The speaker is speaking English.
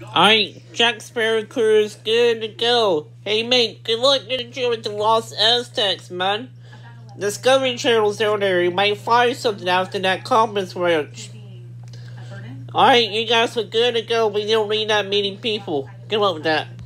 Alright, Jack Sparrow crew is good to go. Hey mate, good luck getting you with the Lost Aztecs, man. Discovery Channel's down there. You might find something after that conference ranch. Alright, you guys are good to go, but you don't need that many people. Good luck with that.